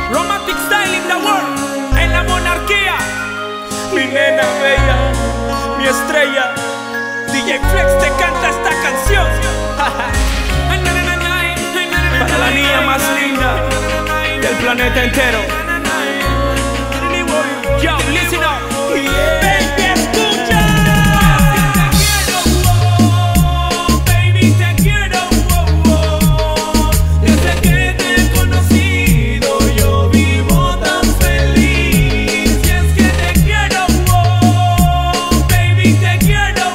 Romantic style in the world, en la monarquía. Mi nena bella, mi estrella, DJ Flex te canta esta canción. Para la niña más linda del planeta entero. Yo, listen up. Baby, escucha. Baby, te quiero. Desde que te he conocido yo vivo tan feliz. Y es que te quiero. Baby, te quiero.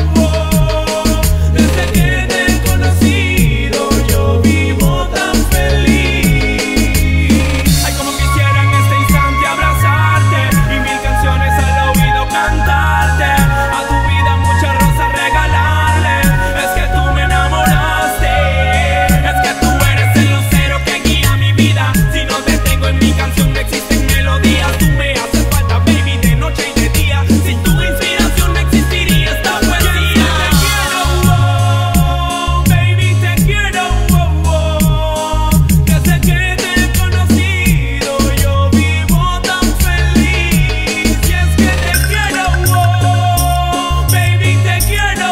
Desde que te he conocido yo vivo tan feliz. Ay, como quisiera en este instante abrazarte y mil canciones al oído cantarte. A tu vida muchas rosas regalarle. Es que tú me enamoraste. Es que tú eres el lucero que guía mi vida. Si no te tengo en mi canción no existen melodías. Tú me haces falta, baby, de noche y de día. Sin tu inspiración no existiría esta poesía. Te quiero, baby, te quiero. Desde que te he conocido yo vivo tan feliz. Y es que te quiero, baby, te quiero.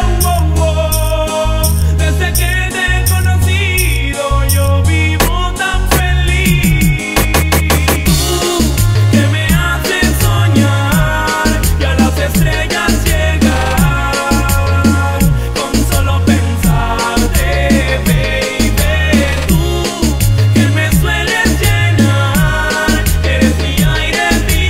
Desde que te he conocido yo vivo tan feliz. Tú que me haces soñar y a las estrellas llegar con solo pensarte, baby. Tú que me sueles llenar, eres mi aire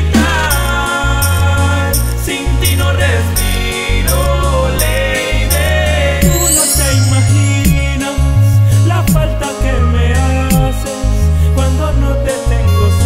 vital. Sin ti no respiro, lady. Tú no te imaginas la falta que me haces cuando no te tengo